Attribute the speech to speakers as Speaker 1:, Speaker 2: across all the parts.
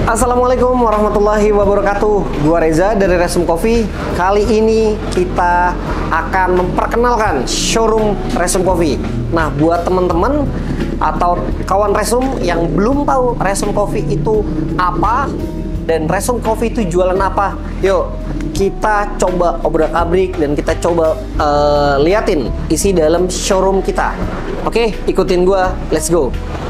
Speaker 1: Assalamualaikum warahmatullahi wabarakatuh. Gua Reza dari Resum Coffee. Kali ini kita akan memperkenalkan showroom Resum Coffee. Nah, buat teman-teman atau kawan Resum yang belum tahu Resum Coffee itu apa dan Resum Coffee itu jualan apa, yuk kita coba obrak-abrik dan kita coba liatin isi dalam showroom kita. Oke, ikutin gua, let's go.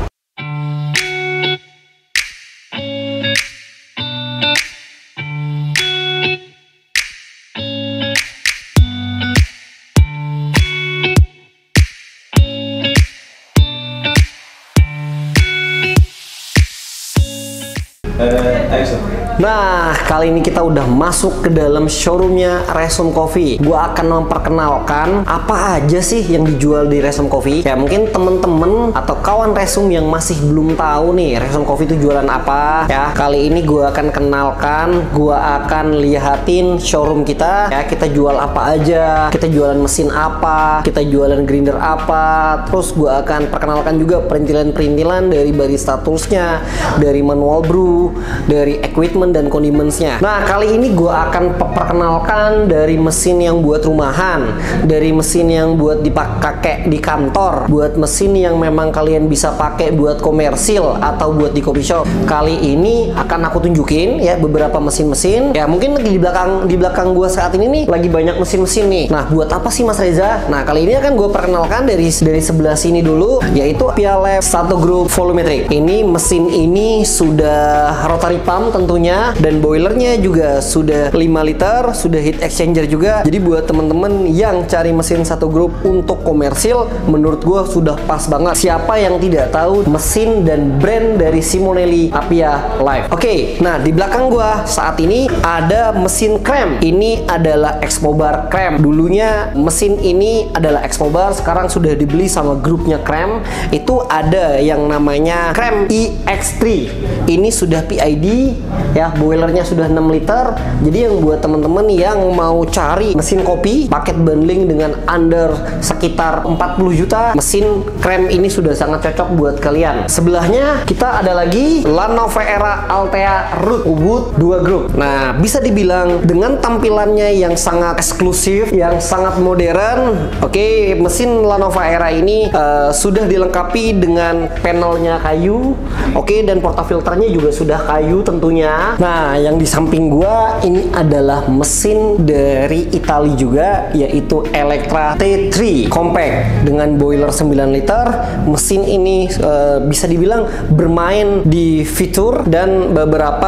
Speaker 1: Nah, kali ini kita udah masuk ke dalam showroomnya Resum Coffee. Gua akan memperkenalkan apa aja sih yang dijual di Resum Coffee. Ya mungkin temen-temen atau kawan Resum yang masih belum tahu nih Resum Coffee itu jualan apa. Ya kali ini gua akan kenalkan, gua akan lihatin showroom kita. Ya kita jual apa aja, kita jualan mesin apa, kita jualan grinder apa. Terus gua akan perkenalkan juga perintilan-perintilan dari barista toolsnya, dari manual brew, dari equipment dan condimentsnya. Nah, kali ini gue akan perkenalkan dari mesin yang buat rumahan, dari mesin yang buat dipakai di kantor, buat mesin yang memang kalian bisa pakai buat komersil atau buat di coffee shop. Kali ini akan aku tunjukin ya beberapa mesin-mesin. Ya mungkin di belakang gue saat ini nih lagi banyak mesin-mesin nih. Nah, buat apa sih Mas Reza? Nah, kali ini akan gue perkenalkan dari sebelah sini dulu, yaitu Apia Life 1 Group Volumetric. Ini mesin ini sudah rotary pump tentunya, dan boilernya juga sudah 5 liter, sudah heat exchanger juga. Jadi buat teman-teman yang cari mesin 1 grup untuk komersil, menurut gue sudah pas banget. Siapa yang tidak tahu mesin dan brand dari Simonelli Apia Life? Oke, nah di belakang gue saat ini ada mesin krem. Ini adalah Expo Bar krem. Dulunya mesin ini adalah Expo Bar, sekarang sudah dibeli sama grupnya krem. Itu ada yang namanya krem EX3. Ini sudah PID ya, boilernya sudah 6 liter. Jadi yang buat teman-teman yang mau cari mesin kopi paket bundling dengan under sekitar 40 juta, mesin krem ini sudah sangat cocok buat kalian. Sebelahnya kita ada lagi Lanoveera Altea Root Ubud 2 Group. Nah, bisa dibilang dengan tampilannya yang sangat eksklusif, yang sangat modern. Oke, mesin Lanoveera ini sudah dilengkapi dengan panelnya kayu. Oke, dan portafilternya juga sudah kayu tentunya. Nah, yang di samping gua ini adalah mesin dari Italia juga, yaitu Electra T3 Compact dengan boiler 9 liter. Mesin ini bisa dibilang bermain di fitur dan beberapa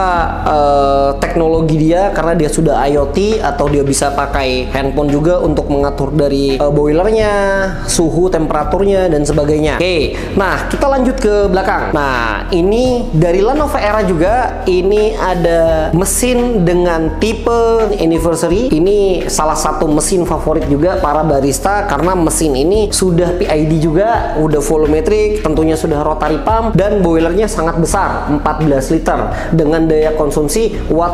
Speaker 1: teknologi dia, karena dia sudah IoT atau dia bisa pakai handphone juga untuk mengatur dari boilernya, suhu, temperaturnya dan sebagainya. Oke, nah kita lanjut ke belakang. Nah, ini dari Lanoveera juga, ini ada mesin dengan tipe anniversary. Ini salah satu mesin favorit juga para barista karena mesin ini sudah PID juga, udah volumetric, tentunya sudah rotary pump, dan boilernya sangat besar 14 liter dengan daya konsumsi watt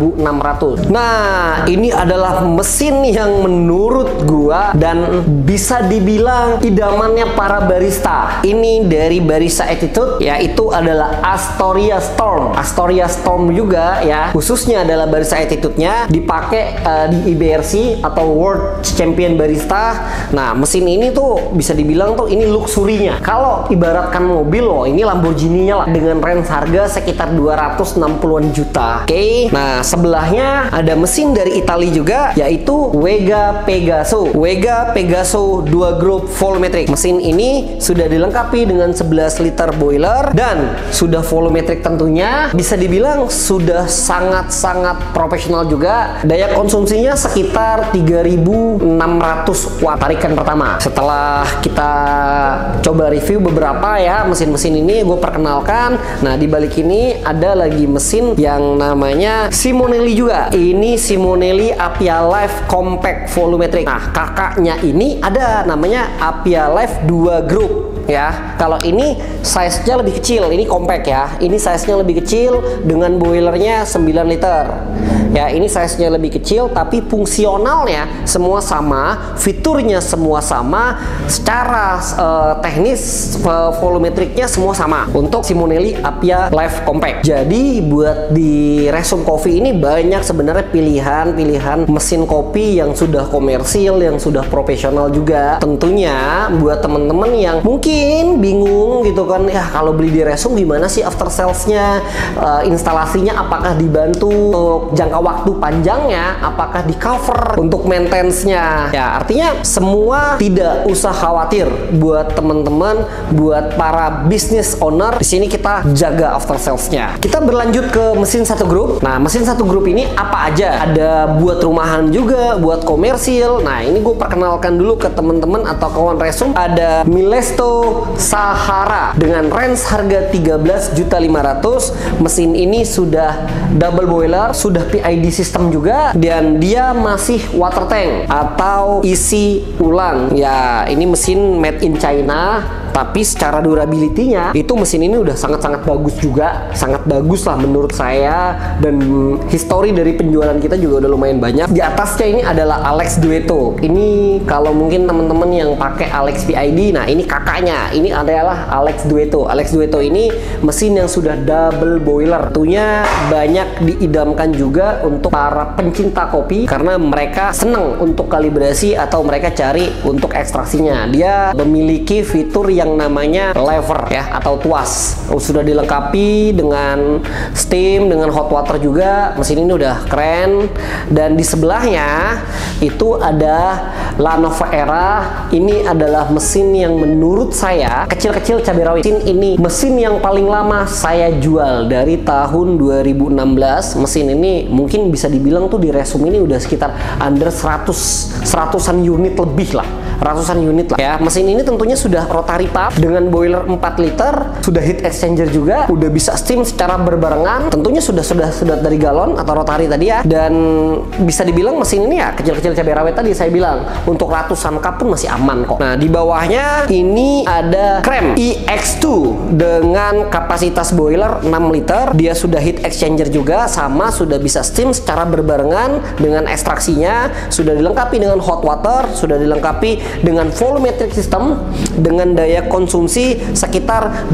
Speaker 1: 4600. Nah, ini adalah mesin yang menurut gua dan bisa dibilang idamannya para barista. Ini dari Barista Attitude, yaitu adalah Astoria Storm. Astoria Storm juga ya, khususnya adalah Barista Attitude-nya dipakai di IBRC atau World Champion Barista. Nah, mesin ini tuh bisa dibilang tuh ini luxurinya. Kalau ibaratkan mobil, loh, ini Lamborghini-nya lah, dengan range harga sekitar 260-an juta. Oke, nah sebelahnya ada mesin dari Italia juga, yaitu Vega Pegaso. Vega Pegaso 2 Group Volumetric. Mesin ini sudah dilengkapi dengan 11 liter boiler dan sudah volumetric tentunya. Bisa dibilang sudah sangat-sangat profesional juga. Daya konsumsinya sekitar 3600 watt tarikan pertama. Setelah kita coba review beberapa ya mesin-mesin ini, gue perkenalkan. Nah, di balik ini ada lagi mesin yang namanya Simonelli juga. Ini Simonelli Apia Life Compact Volumetric. Nah, kakaknya ini ada namanya Apia Life 2 Group. ya. Kalau ini size-nya lebih kecil, ini compact ya. Ini size-nya lebih kecil dengan boilernya 9 liter. Ya, ini size-nya lebih kecil tapi fungsionalnya semua sama, fiturnya semua sama, secara teknis volumetriknya semua sama untuk Simonelli Appia Live Compact. Jadi buat di Resume Coffee ini banyak sebenarnya pilihan mesin kopi yang sudah komersil, yang sudah profesional juga. Tentunya buat temen-temen yang mungkin bingung gitu kan, ya kalau beli di Resume gimana sih after sales-nya, instalasinya apakah dibantu untuk jangka waktu panjangnya, apakah di cover untuk maintenance-nya. Ya, artinya semua tidak usah khawatir buat teman-teman, buat para business owner. Di sini kita jaga after sales-nya. Kita berlanjut ke mesin satu grup. Nah, mesin satu grup ini apa aja? Ada buat rumahan juga, buat komersil. Nah, ini gue perkenalkan dulu ke teman-teman atau kawan Resume. Ada Milesto Sahara dengan range harga 13.500.000. Mesin ini sudah double boiler, sudah PID system juga, dan dia masih water tank atau isi ulang. Ya, ini mesin made in China, tapi secara durability-nya itu mesin ini udah sangat-sangat bagus juga, sangat bagus lah menurut saya, dan history dari penjualan kita juga udah lumayan banyak. Di atasnya ini adalah Alex Duetto. Ini kalau mungkin teman-teman yang pakai Alex PID, nah ini kakaknya, ini adalah Alex Duetto. Alex Duetto ini mesin yang sudah double boiler. Tentunya banyak diidamkan juga untuk para pencinta kopi karena mereka senang untuk kalibrasi atau mereka cari untuk ekstraksinya. Dia memiliki fitur yang namanya lever ya atau tuas. Sudah dilengkapi dengan steam, dengan hot water juga. Mesin ini udah keren. Dan di sebelahnya itu ada Lanova Era. Ini adalah mesin yang menurut saya kecil-kecil cabai rawit. Mesin ini mesin yang paling lama saya jual dari tahun 2016. Mesin ini mungkin bisa dibilang tuh di Resume ini udah sekitar under 100-an unit lebih lah, ratusan unit lah ya. Mesin ini tentunya sudah rotary pump dengan boiler 4 liter, sudah heat exchanger juga, udah bisa steam secara berbarengan. Tentunya sudah dari galon atau rotary tadi ya. Dan bisa dibilang mesin ini ya kecil-kecil cabai rawit tadi saya bilang, untuk ratusan cup pun masih aman kok. Nah, di bawahnya ini ada Creme EX2 dengan kapasitas boiler 6 liter. Dia sudah heat exchanger juga, sama sudah bisa steam secara berbarengan dengan ekstraksinya, sudah dilengkapi dengan hot water, sudah dilengkapi dengan volumetric system dengan daya konsumsi sekitar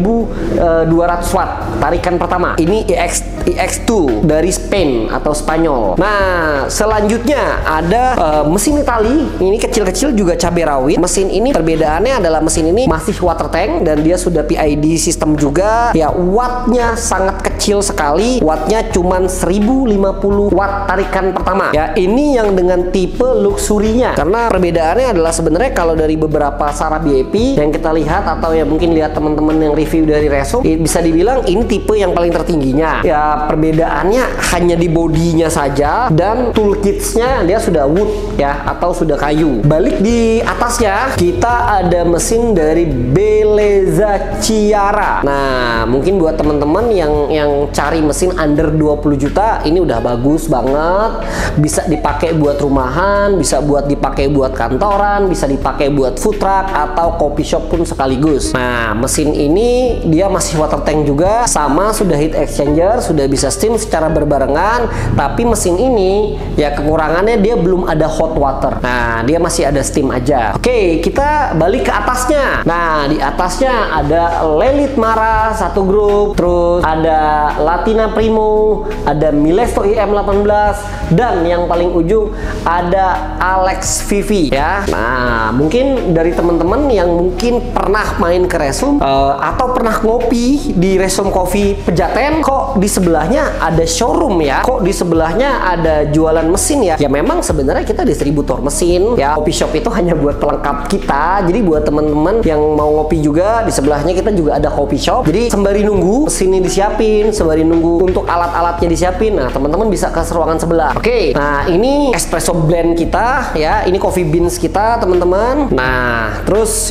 Speaker 1: 2200 watt tarikan pertama. Ini EX2 dari Spain atau Spanyol. Nah, selanjutnya ada mesin Itali. Ini kecil-kecil juga cabai rawit. Mesin ini perbedaannya adalah mesin ini masih water tank dan dia sudah PID system juga. Ya, wattnya sangat kecil sekali. Wattnya cuman 1050 watt tarikan pertama. Ya, ini yang dengan tipe luxurinya. Karena perbedaannya adalah sebenarnya kalau dari beberapa Sarah BIP yang kita lihat atau ya mungkin lihat teman-teman yang review dari Resume, bisa dibilang ini tipe yang paling tertingginya. Ya, perbedaannya hanya di bodinya saja dan toolkitsnya dia sudah wood ya atau sudah kayu. Balik di atasnya kita ada mesin dari Bellezza Chiara. Nah, mungkin buat teman-teman yang cari mesin under 20 juta ini udah bagus banget. Bisa dipakai buat rumahan, bisa dipakai buat kantoran, bisa dipakai buat food truck atau coffee shop pun sekaligus. Nah, mesin ini dia masih water tank juga, sama sudah heat exchanger, sudah bisa steam secara berbarengan. Tapi mesin ini ya kekurangannya dia belum ada hot water. Nah, dia masih ada steam aja. Oke, kita balik ke atasnya. Nah, di atasnya ada Lelit Mara satu grup, terus ada Latina Primo, ada Milesto IM18, dan yang paling ujung ada Alex Vivi ya. Nah, mungkin dari teman-teman yang mungkin pernah main ke Resume atau pernah ngopi di Resume Coffee Pejaten, kok di sebelahnya ada showroom ya, kok di sebelahnya ada jualan mesin ya. Ya memang sebenarnya kita distributor mesin ya. Coffee shop itu hanya buat pelengkap kita. Jadi buat teman-teman yang mau ngopi juga, di sebelahnya kita juga ada coffee shop. Jadi sembari nunggu mesinnya disiapin, sembari nunggu untuk alat-alatnya disiapin, nah teman-teman bisa ke ruangan sebelah. Oke, nah ini espresso blend kita ya, ini coffee beans kita teman-teman. Nah, terus yuk kita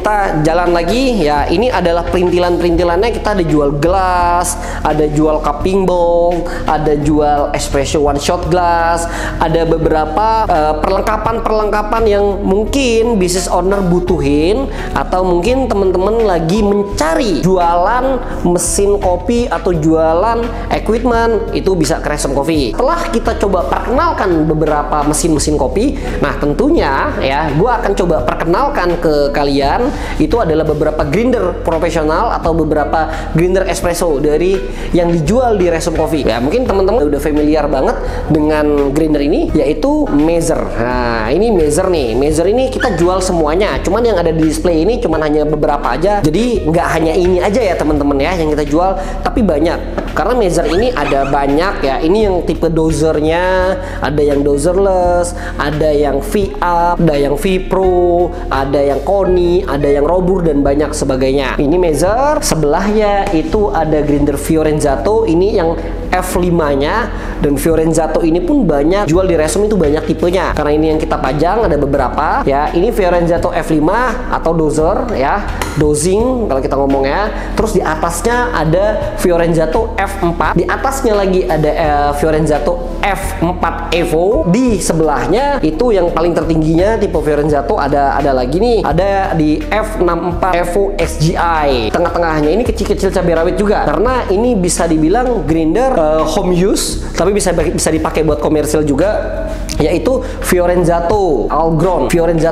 Speaker 1: kita jalan lagi ya. Ini adalah perintilannya. Kita ada jual gelas, ada jual cupping bowl, ada jual espresso one shot glass, ada beberapa perlengkapan yang mungkin business owner butuhin, atau mungkin teman-teman lagi mencari jualan mesin kopi atau jualan equipment, itu bisa ke Resom Coffee. Setelah kita coba perkenalkan beberapa mesin-mesin kopi, nah tentunya ya gue akan coba perkenalkan ke kalian itu adalah beberapa grinder profesional atau beberapa grinder espresso dari yang dijual di Resom Coffee. Ya mungkin teman-teman udah familiar banget dengan grinder ini, yaitu Mazer. Nah ini Mazer nih. Mazer ini kita jual semuanya, cuman yang ada di display ini cuman hanya beberapa aja. Jadi nggak hanya ini aja ya teman-teman ya yang kita jual, tapi banyak. Karena Mazer ini ada banyak ya. Ini yang tipe dozernya, ada yang dozerless, ada yang V-up, ada yang V-Pro, ada yang Koni, ada yang Robur dan banyak sebagainya. Ini Mazer, sebelahnya itu ada grinder Fiorenzato, ini yang F5-nya, dan Fiorenzato ini pun banyak jual di Resom, itu banyak tipenya. Karena ini yang kita pajang ada beberapa ya. Ini Fiorenzato F5 atau dozer ya, dozing kalau kita ngomongnya. Terus di atasnya ada Fiorenzato F4, di atasnya lagi ada Fiorenzato F4 Evo. Di sebelahnya itu yang paling tertingginya tipe Fiorenzato ada lagi nih, ada di F64 Evo XGI. Tengah-tengahnya ini kecil-kecil cabai rawit juga, karena ini bisa dibilang grinder home use, tapi bisa dipakai buat komersil juga, yaitu Fiorenzato Algron.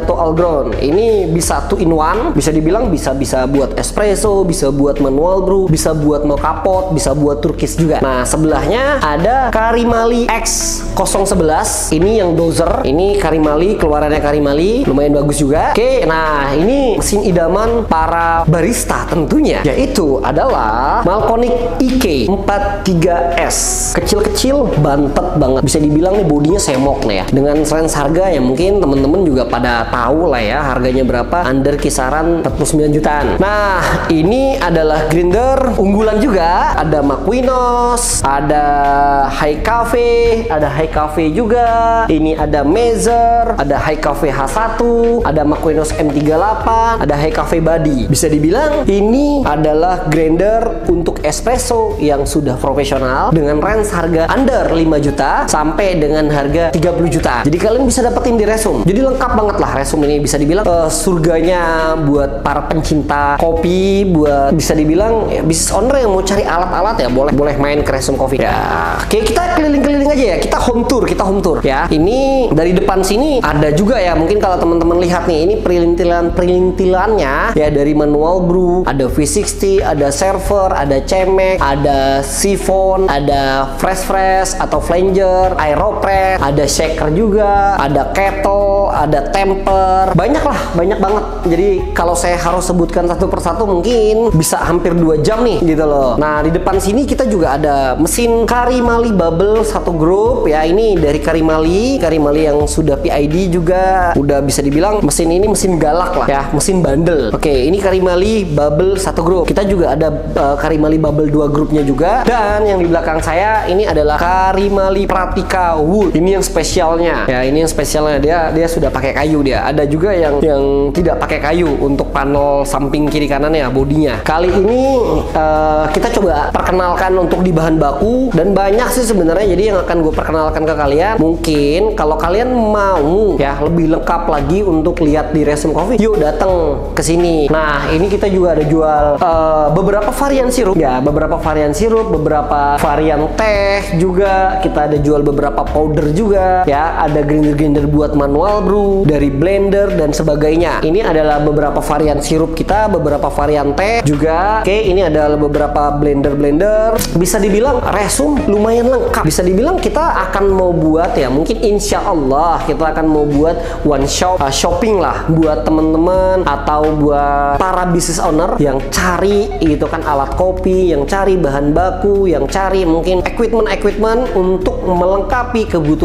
Speaker 1: Ini bisa 2 in 1, bisa dibilang bisa buat espresso, bisa buat manual brew, bisa buat mocapot, bisa buat Turkish juga. Nah sebelahnya ada Karimali X011, ini yang dozer. Ini Karimali, keluarannya Karimali, lumayan bagus juga. Oke, nah ini mesin idaman para barista tentunya, yaitu adalah Malconic IK43S. Kecil-kecil, bantet banget, bisa dibilang nih bodinya semok nih ya. Dengan range harga yang mungkin temen-temen juga pada tahu lah ya, harganya berapa, under kisaran 49 jutaan. Nah ini adalah grinder unggulan juga, ada Maquinos, ada High Cafe juga. Ini ada Mazer, ada High Cafe H1, ada Maquinos M38, ada High Cafe Body. Bisa dibilang ini adalah grinder untuk espresso yang sudah profesional dengan range harga under 5 juta sampai dengan harga 30 juta. Jadi kalian bisa dapetin di Resom. Jadi lengkap banget lah Resom ini, bisa dibilang surganya buat para pencinta kopi, buat bisa dibilang ya, bisnis owner yang mau cari alat-alat ya boleh main ke Resom Coffee. Ya, oke, kita keliling-keliling aja ya. Kita home tour ya. Ini dari depan sini ada juga ya. Mungkin kalau teman-teman lihat nih, ini perintilannya ya, dari manual brew, ada V60, ada server, ada cemek, ada siphon, ada fresh atau flanger, aeropress, ada shaker juga, ada kettle, ada temper. Banyak banget. Jadi kalau saya harus sebutkan satu persatu mungkin bisa hampir 2 jam nih gitu loh. Nah di depan sini kita juga ada mesin Karimali Bubble 1 grup ya. Ini dari Karimali yang sudah PID juga. Udah bisa dibilang mesin ini mesin galak lah ya, mesin bandel. Oke, ini Karimali Bubble 1 grup. Kita juga ada Karimali Bubble 2 grupnya juga. Dan yang di belakang saya ini adalah Karimali Pratika Wood. Ini yang spesialnya ya, ini yang spesialnya, dia sudah pakai kayu dia. Ada juga yang tidak pakai kayu untuk panel samping kiri kanannya, bodinya. Kali ini kita coba perkenalkan untuk di bahan baku, dan banyak sih sebenarnya. Jadi yang akan gue perkenalkan ke kalian, mungkin kalau kalian mau ya lebih lengkap lagi untuk lihat di Resom Coffee, yuk datang ke sini. Nah ini kita juga ada jual beberapa varian sirup ya, beberapa varian teh juga. Kita ada jual beberapa powder juga ya, ada grinder buat manual brew, dari blender dan sebagainya. Ini adalah beberapa varian sirup kita, beberapa varian teh juga. Oke, ini adalah beberapa blender. Bisa dibilang Resom lumayan lengkap. Bisa dibilang kita akan mau buat ya, mungkin insya Allah kita akan mau buat one shop shopping lah buat temen-temen atau buat para business owner yang cari itu kan alat kopi, yang cari bahan baku, yang cari mungkin equipment untuk melengkapi kebutuhan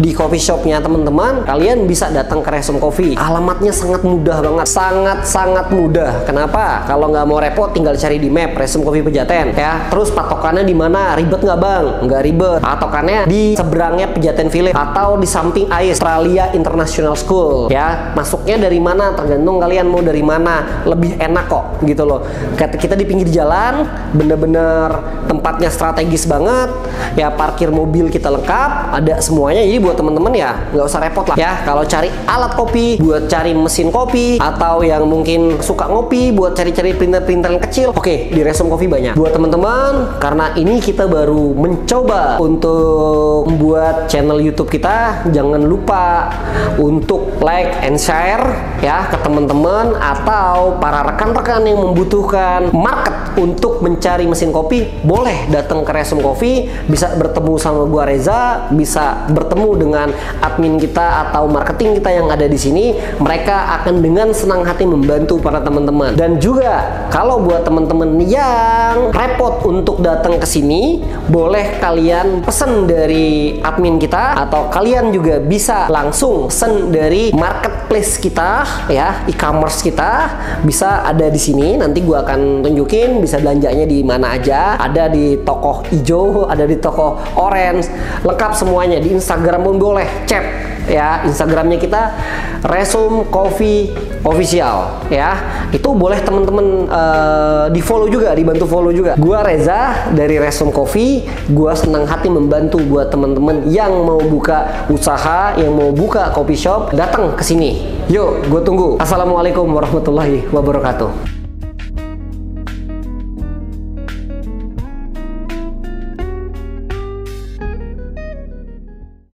Speaker 1: di coffee shopnya teman-teman, kalian bisa datang ke Resum Coffee. Alamatnya sangat mudah banget, sangat mudah. Kenapa? Kalau nggak mau repot, tinggal cari di map Resum Coffee Pejaten ya. Terus patokannya di mana? Ribet nggak bang? Nggak ribet. Patokannya di seberangnya Pejaten Village atau di samping Australia International School ya. Masuknya dari mana? Tergantung kalian mau dari mana. Lebih enak kok gitu loh. Kita di pinggir jalan, bener-bener tempatnya strategis banget ya. Parkir mobil kita lengkap, ada semuanya. Jadi buat temen-temen ya nggak usah repot lah ya. Kalau cari alat kopi, buat cari mesin kopi, atau yang mungkin suka ngopi, buat cari-cari printer-printer yang kecil, oke, di Resum Coffee banyak. Buat teman-teman, karena ini kita baru mencoba untuk membuat channel YouTube kita, jangan lupa untuk like and share ya ke teman-teman atau para rekan-rekan yang membutuhkan market untuk mencari mesin kopi. Boleh datang ke Resum Coffee, bisa bertemu sama gua Reza, bisa bertemu dengan admin kita atau marketing kita yang ada di sini. Mereka akan dengan senang hati membantu para teman-teman. Dan juga kalau buat teman-teman yang repot untuk datang ke sini, boleh kalian pesen dari admin kita atau kalian juga bisa langsung pesen dari marketplace kita ya, e-commerce kita bisa ada di sini. Nanti gua akan tunjukin bisa belanjanya di mana aja. Ada di toko hijau, ada di toko orange, lengkap semuanya. Di Instagram pun boleh chat ya, Instagramnya kita Resum Coffee Official ya. Itu boleh temen-temen di follow juga, dibantu follow juga. Gua Reza dari Resum Coffee. Gua senang hati membantu buat temen-temen yang mau buka usaha, yang mau buka coffee shop, datang ke sini. Yuk, gue tunggu. Assalamualaikum warahmatullahi wabarakatuh.